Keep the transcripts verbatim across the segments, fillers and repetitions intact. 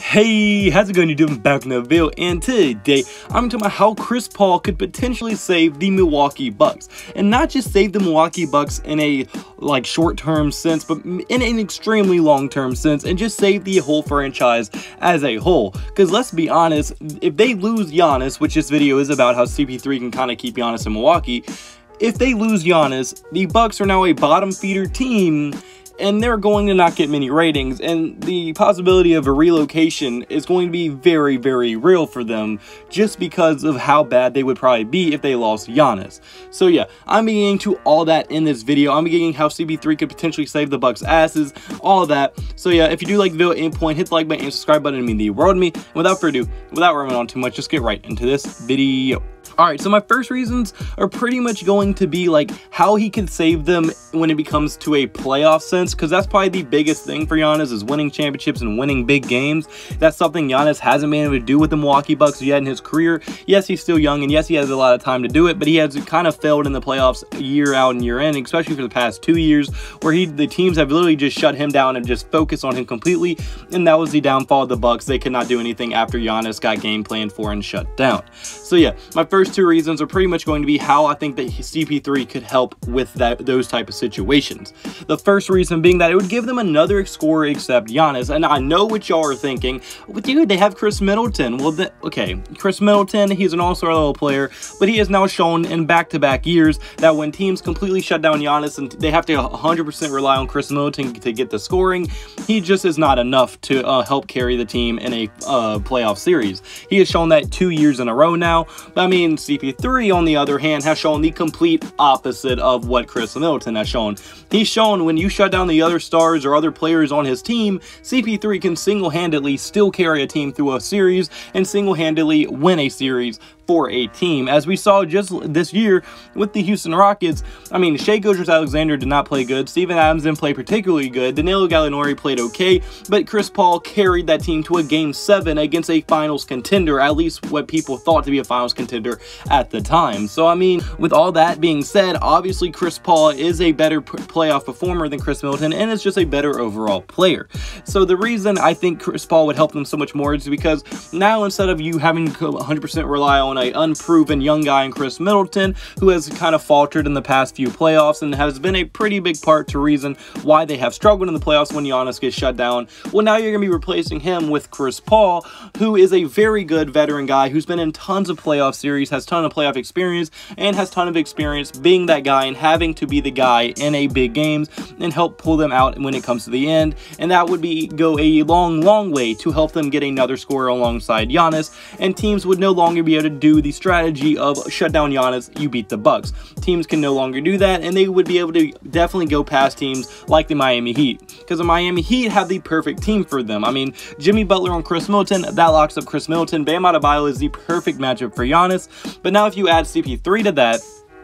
Hey, how's it going? You're doing back in the video, and today I'm talking about how Chris Paul could potentially save the Milwaukee Bucks, and not just save the Milwaukee Bucks in a like short-term sense, but in an extremely long-term sense, and just save the whole franchise as a whole. Because let's be honest, if they lose Giannis, which this video is about, how C P three can kind of keep Giannis in Milwaukee, if they lose Giannis, the Bucks are now a bottom feeder team, and they're going to not get many ratings, and the possibility of a relocation is going to be very, very real for them, just because of how bad they would probably be if they lost Giannis. So yeah, I'm getting into all that in this video. I'm getting how C P three could potentially save the Bucks' asses, all of that. So yeah, if you do like the video at any point, hit the like button and subscribe button to mean the world to me. And without further ado, without rambling on too much, just get right into this video. Alright, so my first reasons are pretty much going to be like how he can save them when it becomes to a playoff sense, because that's probably the biggest thing for Giannis, is winning championships and winning big games. That's something Giannis hasn't been able to do with the Milwaukee Bucks yet in his career. Yes, he's still young, and yes, he has a lot of time to do it, but he has kind of failed in the playoffs year out and year in, especially for the past two years, where he the teams have literally just shut him down and just focused on him completely, and that was the downfall of the Bucks. They could not do anything after Giannis got game planned for and shut down. So yeah, my first two reasons are pretty much going to be how I think that C P three could help with that those type of situations. The first reason being that it would give them another scorer except Giannis, and I know what y'all are thinking, well, dude, they have Khris Middleton. Well, the, okay, Khris Middleton, he's an all-star level player, but he has now shown in back-to-back years that when teams completely shut down Giannis and they have to one hundred percent rely on Khris Middleton to get the scoring, he just is not enough to uh, help carry the team in a uh, playoff series. He has shown that two years in a row now. But I mean, C P three, on the other hand, has shown the complete opposite of what Khris Middleton has shown. He's shown when you shut down the other stars or other players on his team, C P three can single-handedly still carry a team through a series and single-handedly win a series for a team, as we saw just this year with the Houston Rockets. I mean, Shai Gilgeous-Alexander did not play good, Steven Adams didn't play particularly good, Danilo Gallinari played okay, but Chris Paul carried that team to a game seven against a finals contender, at least what people thought to be a finals contender at the time. So I mean, with all that being said, obviously Chris Paul is a better playoff performer than Khris Middleton, and is just a better overall player. So the reason I think Chris Paul would help them so much more is because now, instead of you having to one hundred percent rely on a unproven young guy in Khris Middleton, who has kind of faltered in the past few playoffs and has been a pretty big part to reason why they have struggled in the playoffs when Giannis gets shut down, well, now you're going to be replacing him with Chris Paul, who is a very good veteran guy who's been in tons of playoff series, has ton of playoff experience, and has ton of experience being that guy and having to be the guy in a big games and help pull them out when it comes to the end. And that would be go a long, long way to help them get another scorer alongside Giannis, and teams would no longer be able to do the strategy of shut down Giannis, you beat the Bucks. Teams can no longer do that, and they would be able to definitely go past teams like the Miami Heat, because the Miami Heat have the perfect team for them. I mean, Jimmy Butler on Khris Middleton, that locks up Khris Middleton. Bam Adebayo is the perfect matchup for Giannis, but now if you add C P three to that,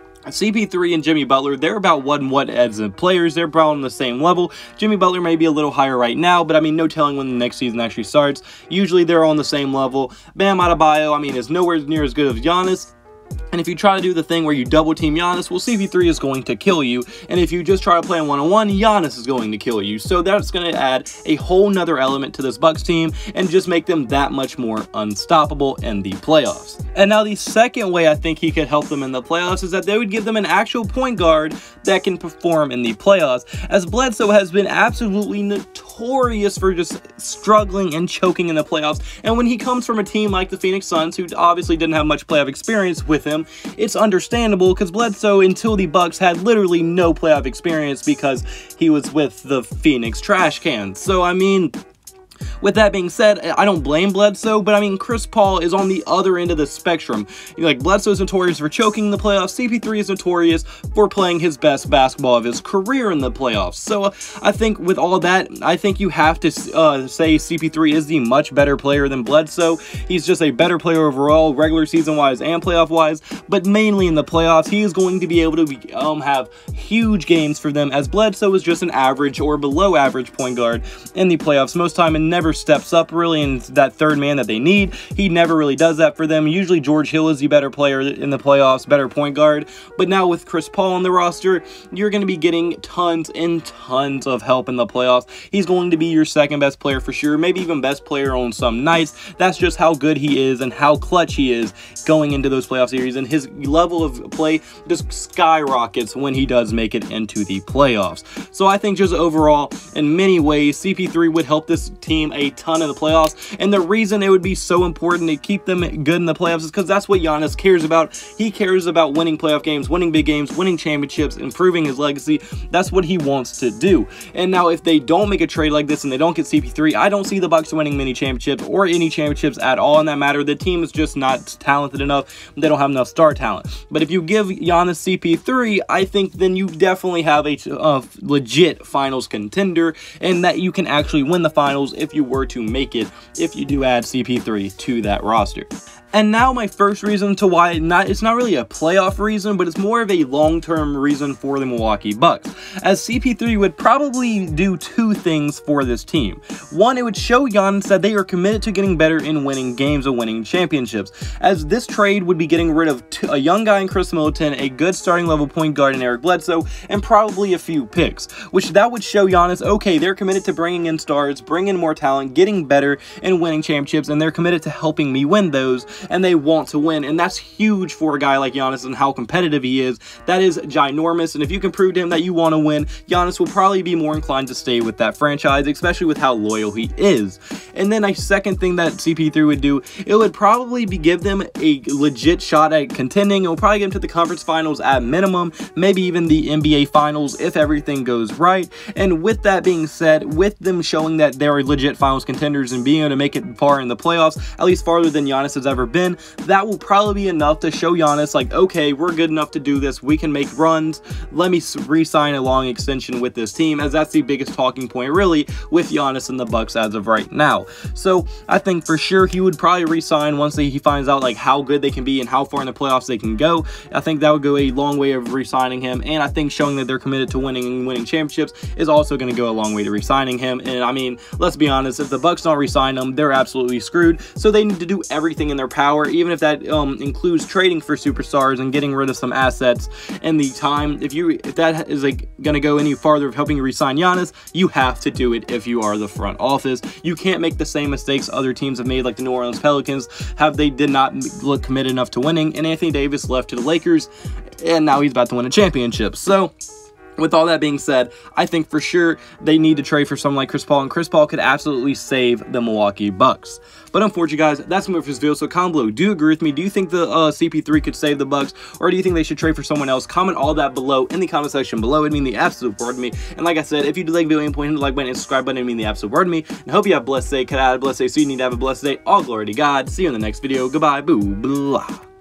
C P three and Jimmy Butler, they're about what and what as in players. They're about on the same level. Jimmy Butler may be a little higher right now, but I mean, no telling when the next season actually starts. Usually they're on the same level. Bam Adebayo, I mean, is nowhere near as good as Giannis. And if you try to do the thing where you double team Giannis, well, C P three is going to kill you. And if you just try to play on one-on-one, Giannis is going to kill you. So that's going to add a whole nother element to this Bucks team and just make them that much more unstoppable in the playoffs. And now the second way I think he could help them in the playoffs is that they would give them an actual point guard that can perform in the playoffs, as Bledsoe has been absolutely notorious for just struggling and choking in the playoffs. And when he comes from a team like the Phoenix Suns, who obviously didn't have much playoff experience with him, it's understandable, because Bledsoe, until the Bucks, had literally no playoff experience because he was with the Phoenix Trash Cans. So I mean, with that being said, I don't blame Bledsoe, but I mean, Chris Paul is on the other end of the spectrum. Like, Bledsoe is notorious for choking in the playoffs. C P three is notorious for playing his best basketball of his career in the playoffs. So uh, I think with all that, I think you have to uh, say C P three is the much better player than Bledsoe. He's just a better player overall, regular season-wise and playoff-wise, but mainly in the playoffs, he is going to be able to be, um, have huge games for them, as Bledsoe is just an average or below average point guard in the playoffs most time, and never steps up really in that third man that they need. He never really does that for them. Usually George Hill is the better player in the playoffs, better point guard. But now with Chris Paul on the roster, you're going to be getting tons and tons of help in the playoffs. He's going to be your second best player for sure, maybe even best player on some nights. That's just how good he is and how clutch he is going into those playoff series, and his level of play just skyrockets when he does make it into the playoffs. So I think just overall, in many ways, C P three would help this team a ton in the playoffs, and the reason it would be so important to keep them good in the playoffs is because that's what Giannis cares about. He cares about winning playoff games, winning big games, winning championships, improving his legacy. That's what he wants to do. And now if they don't make a trade like this and they don't get C P three, I don't see the Bucks winning many championships or any championships at all in that matter. The team is just not talented enough. They don't have enough star talent. But if you give Giannis C P three, I think then you definitely have a uh, legit finals contender, and that you can actually win the finals if you were to make it, if you do add C P three to that roster. And now my first reason to why, not it's not really a playoff reason, but it's more of a long-term reason for the Milwaukee Bucks, as C P three would probably do two things for this team. One, it would show Giannis that they are committed to getting better in winning games and winning championships, as this trade would be getting rid of two, a young guy in Chris Middleton, a good starting level point guard in Eric Bledsoe, and probably a few picks, which that would show Giannis, okay, they're committed to bringing in stars, bringing in more talent, getting better, and winning championships, and they're committed to helping me win those, and they want to win. And that's huge for a guy like Giannis and how competitive he is. That is ginormous, and if you can prove to him that you want to win, Giannis will probably be more inclined to stay with that franchise, especially with how loyal he is. And then a second thing that C P three would do, it would probably be give them a legit shot at contending. It will probably get them to the conference finals at minimum, maybe even the N B A finals if everything goes right. And with that being said, with them showing that they're legit finals contenders and being able to make it far in the playoffs, at least farther than Giannis has ever been, that will probably be enough to show Giannis, like, okay, we're good enough to do this. We can make runs. Let me re-sign a long extension with this team, as that's the biggest talking point, really, with Giannis and the Bucks as of right now. So I think for sure he would probably re-sign once he finds out, like, how good they can be and how far in the playoffs they can go. I think that would go a long way of re-signing him, and I think showing that they're committed to winning and winning championships is also going to go a long way to re-signing him. And I mean, let's be honest, if the Bucks don't re-sign him, they're absolutely screwed. So they need to do everything in their power, even if that um, includes trading for superstars and getting rid of some assets in the time. If you if that is like going to go any farther of helping you re-sign Giannis, you have to do it if you are the front office. You can't make the same mistakes other teams have made, like the New Orleans Pelicans have. They did not look committed enough to winning, and Anthony Davis left to the Lakers, and now he's about to win a championship. So with all that being said, I think for sure they need to trade for someone like Chris Paul, and Chris Paul could absolutely save the Milwaukee Bucks. But unfortunately, guys, that's more for this video. So comment below. Do you agree with me? Do you think the uh, C P three could save the Bucks, or do you think they should trade for someone else? Comment all that below in the comment section below. It'd mean the absolute word to me. And like I said, if you did like the video, point hit the like button and subscribe button. It'd mean the absolute word to me. And I hope you have a blessed day. Could I have a blessed day? So you need to have a blessed day. All glory to God. See you in the next video. Goodbye. Boo. Blah.